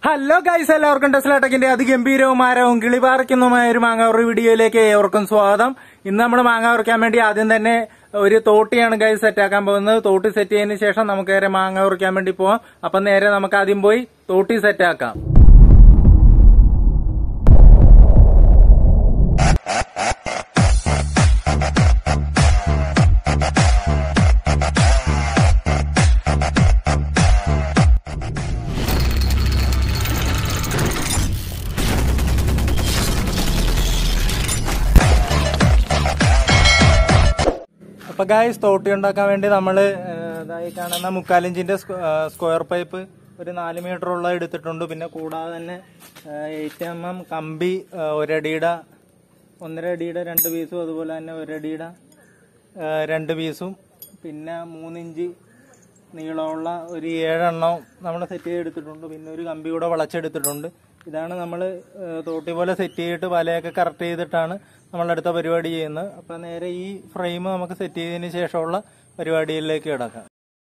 Hello guys, എല്ലാവർക്കും Tesla ടെക്കിന്റെ അതിഗംഭീരവും ആരവും കിളിപാറിക്കുന്നതുമായ ഒരു മാങ്ങാവർ വീഡിയോയിലേക്ക് ഏവർക്കും സ്വാഗതം. ഇന്ന് നമ്മൾ മാങ്ങ പറിക്കാൻ വേണ്ടി ആദ്യം തന്നെ ഒരു തോട്ടിയാണ് ഗൈസ് സെറ്റാക്കാൻ പോകുന്നത്. തോട്ടി സെറ്റ് ചെയ്തതിന് ശേഷം നമുക്ക് നേരെ മാങ്ങ പറിക്കാൻ വേണ്ടി പോവാം. അപ്പൊ നേരെ നമുക്ക് ആദ്യം പോയി തോട്ടി സെറ്റാക്കാം. അപ്പൊ ഗൈസ്, തോട്ടി ഉണ്ടാക്കാൻ വേണ്ടി നമ്മള് ഇതായി കാണുന്ന 3/4 ഇഞ്ചിന്റെ സ്ക്വയർ പൈപ്പ് ഒരു 4 മീറ്റർ ഉള്ള എടുത്തിട്ടുണ്ട്. പിന്നെ കൂടാതെ തന്നെ 8 mm കമ്പി 1 അടിയുടെ 1.5 അടിയുടെ 2 പീസും, അതുപോലെ തന്നെ 1 അടിയുടെ 2 പീസും, പിന്നെ 3 ഇഞ്ച് നീളമുള്ള ഒരു 7 എണ്ണം നമ്മൾ സെറ്റ് ചെയ്തെടുത്തിട്ടുണ്ട്. പിന്നെ ഒരു കമ്പി കൂടെ വളച്ചെടുത്തിട്ടുണ്ട്. ഇതാണ് നമ്മൾ തോട്ടി പോലെ സെറ്റ് ചെയ്തിട്ട് വലയൊക്കെ കറക്റ്റ് ചെയ്തിട്ടാണ് നമ്മളടുത്ത പരിപാടി ചെയ്യുന്നത്. അപ്പം നേരെ ഈ ഫ്രെയിം നമുക്ക് സെറ്റ് ചെയ്തതിന് ശേഷമുള്ള പരിപാടിയിലേക്ക് കിടക്കാം.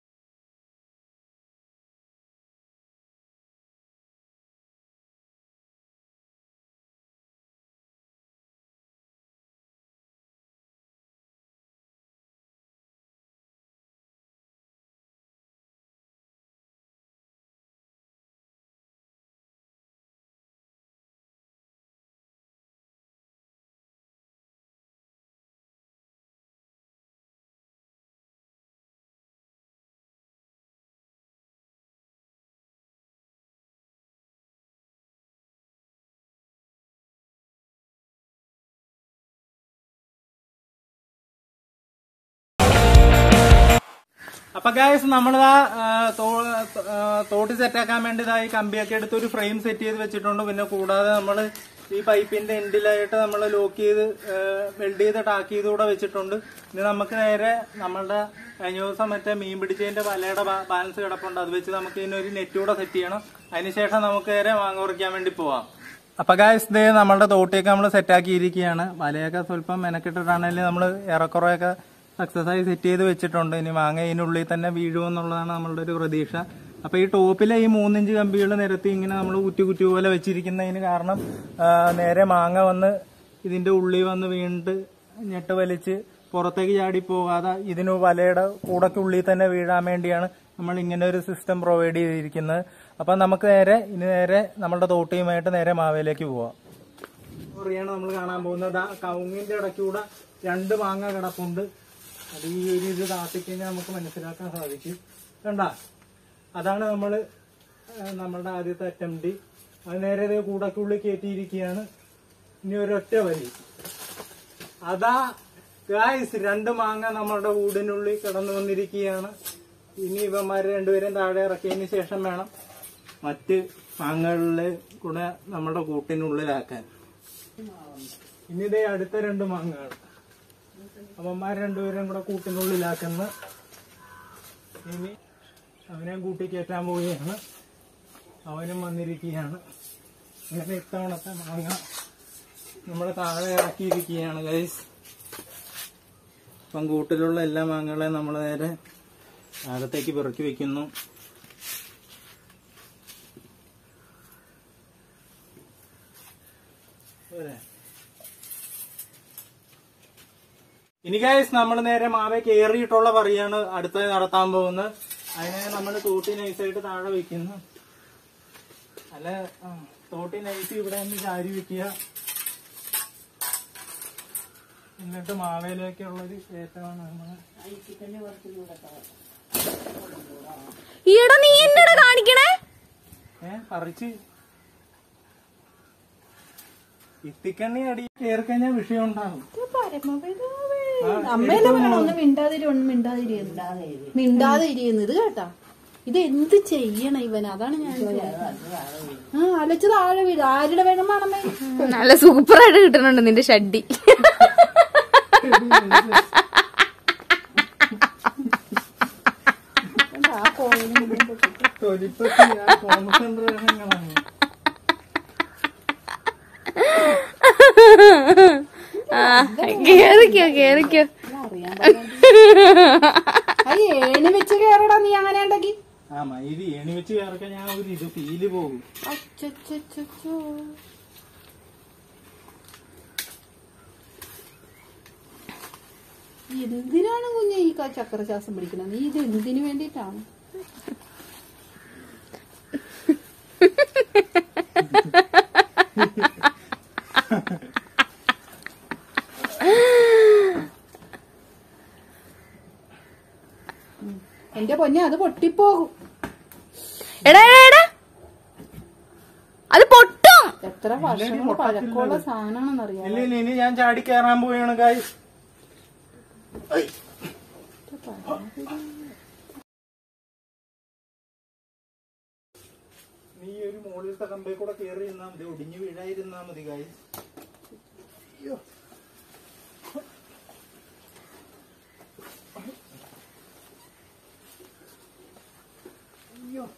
അപ്പൊ ഗൈസ്, നമ്മളിതാ തോട്ടി സെറ്റാക്കാൻ വേണ്ടി ഈ കമ്പിയൊക്കെ എടുത്ത് ഒരു ഫ്രെയിം സെറ്റ് ചെയ്ത് വെച്ചിട്ടുണ്ട്. പിന്നെ കൂടാതെ നമ്മൾ ഈ പൈപ്പിന്റെ എൻഡിലായിട്ട് നമ്മൾ ലോക്ക് ചെയ്ത് വെൽഡ് ചെയ്ത് ടാക്ക് ചെയ്ത് കൂടെ വെച്ചിട്ടുണ്ട്. ഇനി നമുക്ക് നേരെ നമ്മളുടെ കഴിഞ്ഞ ദിവസം മറ്റേ മീൻ പിടിച്ചതിന്റെ വലയുടെ ബാലൻസ് കിടപ്പുണ്ട്. അത് വെച്ച് നമുക്ക് ഇതിനൊരു നെറ്റ് കൂടെ സെറ്റ് ചെയ്യണം. അതിനുശേഷം നമുക്ക് നേരെ മാങ്ങ പറിക്കാൻ വേണ്ടി പോവാം. അപ്പൊ ഗൈസ്, ഇതേ നമ്മളുടെ തോട്ടിയൊക്കെ നമ്മൾ സെറ്റാക്കിയിരിക്കുകയാണ്. വലയൊക്കെ സ്വല്പം മെനക്കെട്ടിട്ടാണെങ്കിലും നമ്മൾ ഏറെക്കുറെയൊക്കെ സക്സസ് ആയി സെറ്റ് ചെയ്ത് വെച്ചിട്ടുണ്ട്. ഇനി മാങ്ങ ഇതിനുള്ളിൽ തന്നെ വീഴുമെന്നുള്ളതാണ് നമ്മളുടെ ഒരു പ്രതീക്ഷ. അപ്പൊ ഈ ടോപ്പിലെ ഈ 3 ഇഞ്ച് കമ്പികൾ നിരത്തി ഇങ്ങനെ നമ്മൾ കുറ്റി പോലെ വെച്ചിരിക്കുന്നതിന് കാരണം നേരെ മാങ്ങ വന്ന് ഇതിന്റെ ഉള്ളിൽ വന്ന് വീണിട്ട് ഞെട്ട് വലിച്ച് പുറത്തേക്ക് ചാടി പോകാതെ ഇതിന് വലയുടെ കൂടക്കുള്ളിൽ തന്നെ വീഴാൻ വേണ്ടിയാണ് നമ്മൾ ഇങ്ങനെ ഒരു സിസ്റ്റം പ്രൊവൈഡ് ചെയ്തിരിക്കുന്നത്. അപ്പൊ നമുക്ക് നേരെ നമ്മളുടെ തോട്ടിയുമായിട്ട് നേരെ മാവയിലേക്ക് പോവാം. അറിയാണ് നമ്മൾ കാണാൻ പോകുന്നത് കവുങ്ങിന്റെ ഇടയ്ക്കൂടെ 2 മാങ്ങ കിടപ്പുണ്ട്. അത് ഈ ഒരു ഇത് താത്തിക്കഴിഞ്ഞാൽ നമുക്ക് മനസ്സിലാക്കാൻ സാധിക്കും. കണ്ട, അതാണ് നമ്മളുടെ ആദ്യത്തെ അറ്റംപ്റ്റ്. അത് നേരെ കൂടക്കുള്ളിൽ കയറ്റിയിരിക്കുകയാണ്. ഇനി ഒരൊറ്റ വലി. അതാ ഗായ്സ്, 2 മാങ്ങ നമ്മളുടെ കൂടിനുള്ളിൽ കിടന്നു വന്നിരിക്കുകയാണ്. ഇനി ഇവന്മാരെ രണ്ടുപേരും താഴെ ഇറക്കിയതിന് ശേഷം വേണം മറ്റ് മാങ്ങകളിലെ കൂടെ നമ്മുടെ കൂട്ടിനുള്ളിലാക്കാൻ. ഇനി ഇതേ അടുത്ത 2 മാങ്ങകൾ അവന്മാർ രണ്ടുപേരും കൂടെ കൂട്ടിനുള്ളിലാക്കുന്ന. ഇനി അവനെ കൂട്ടി കയറ്റാൻ പോവുകയാണ്. അവനും വന്നിരിക്കുകയാണ്. അങ്ങനെ ഇത്തവണത്തെ മാങ്ങ നമ്മൾ താഴെ ഇറക്കിയിരിക്കുകയാണ് ഗൈസ്. അപ്പം കൂട്ടിലുള്ള എല്ലാ മാങ്ങകളെയും നമ്മൾ നേരെ അകത്തേക്ക് പിറക്കി വെക്കുന്നു. ഇനി ഗൈസ്, നമ്മൾ നേരെ മാവെ കയറിയിട്ടുള്ള പറിയാണ് അടുത്തത് നടത്താൻ പോകുന്നത്. അതിനെ നമ്മൾ തോട്ടി നൈസായിട്ട് താഴെ വെക്കുന്നു. അല്ല, തോട്ടി നൈസ് ഇവിടെ നിന്ന് ചാരി വെക്കുക. എന്നിട്ട് മാവയിലേക്കുള്ളൊരു കയറ്റമാണ് നമ്മള്. പറിച്ച് ഇത്തിക്കണ്ണി അടി കയറി കഴിഞ്ഞാൽ വിഷയം ഉണ്ടാകും. മിണ്ടാതിരിക്കുന്നത് കേട്ടാ. ഇത് എന്ത് ചെയ്യണം ഇവൻ? അതാണ് ഞാൻ അലച്ച് താഴെ വീട്. ആരുടെ വേണം അമ്മേ? നല്ല സൂപ്പറായിട്ട് കിട്ടുന്നുണ്ട് നിന്റെ ഷഡ്ഡി. ഏണി വെച്ച് കേറടാ നീ. അങ്ങനെ ഉണ്ടാക്കി ആ മൈദി ഏണി വെച്ച് ചേർക്കാൻ ഞാൻ ഒരു ഇത് ഫീല് പോകും. അച്ചോ എന്തിനാണ് കുഞ്ഞെ ഈ ചക്രശ്വാസം പിടിക്കുന്നത്? നീ ഇത് എന്തിനു വേണ്ടിട്ടാണ്? എന്റെ പൊന്നെ, അത് പൊട്ടിപ്പോകും. എടാ അത് പൊട്ടും. എത്ര വർഷങ്ങൾ പഴക്കമുള്ള സാധനമാണെന്നറിയാം. ഇല്ല ഇനി ഞാൻ ചാടി കയറാൻ പോവുകയാണ് ഗായ്സ്. നീ ഒരു മുകളിലത്തെ കമ്പേ കൂടെ കയറി ഇരുന്നാ മതി, ഒടിഞ്ഞു വീഴായിരുന്നാ മതി ഗായ്സ്. അയ്യോ അയ്യോ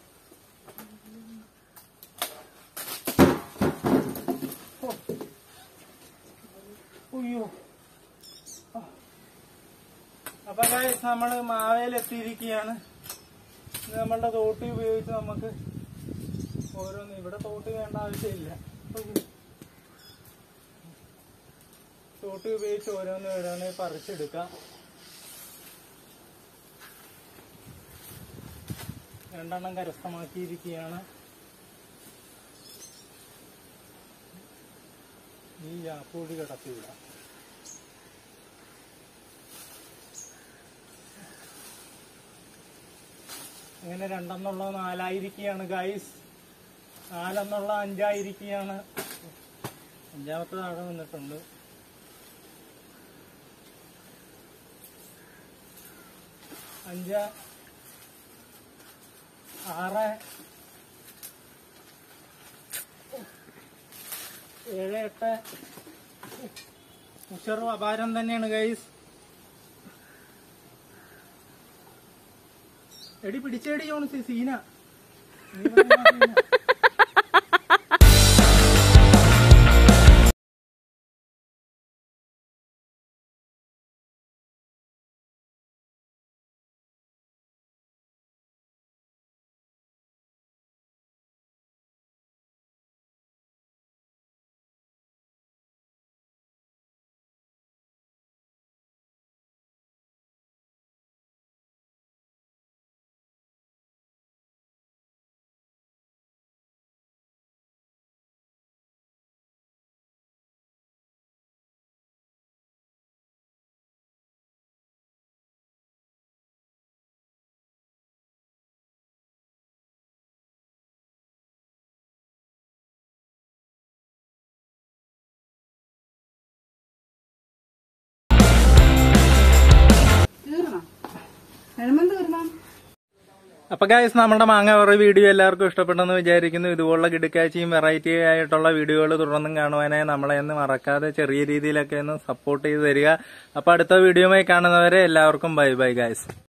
അയ്യോ. അപ്പൊ ഗായ്സ് നമ്മള് മാവേലെത്തിയിരിക്കുകയാണ്. ഇത് നമ്മളുടെ തോട്ടി ഉപയോഗിച്ച് നമുക്ക് ഓരോന്ന്, ഇവിടെ തോട്ടി വേണ്ട ആവശ്യമില്ല, തോട്ടി ഉപയോഗിച്ച് ഓരോന്ന് പറിച്ചെടുക്കാം. 2 എണ്ണം കരസ്ഥമാക്കിയിരിക്കുകയാണ്. ഈ യാപ്പൂടി കിടത്തിവിടാം. അങ്ങനെ 2 എന്നുള്ളത് 4 ആയിരിക്കുകയാണ് ഗൈസ്. 4 എന്നുള്ള 5 ആയിരിക്കുകയാണ്. 5ാമത്തെ താഴെ വന്നിട്ടുണ്ട്. 5 6 7 8 ഉഷറും അപാരം തന്നെയാണ് ഗൈസ്. എടി പിടിച്ചേടി ജോൺസി, സീന. അപ്പൊ ഗൈസ് നമ്മുടെ മാങ്ങ വറ വീഡിയോ എല്ലാവർക്കും ഇഷ്ടപ്പെട്ടെന്ന് വിചാരിക്കുന്നു. ഇതുപോലുള്ള കിടുക്കാഴ്ചയും വെറൈറ്റി ആയിട്ടുള്ള വീഡിയോകൾ തുടർന്നും കാണുവാനായി നമ്മളെ ഒന്ന് മറക്കാതെ ചെറിയ രീതിയിലൊക്കെ ഒന്ന് സപ്പോർട്ട് ചെയ്ത് തരിക. അപ്പൊ അടുത്ത വീഡിയോയുമായി കാണുന്നവരെ എല്ലാവർക്കും ബൈ ബൈ ഗൈസ്.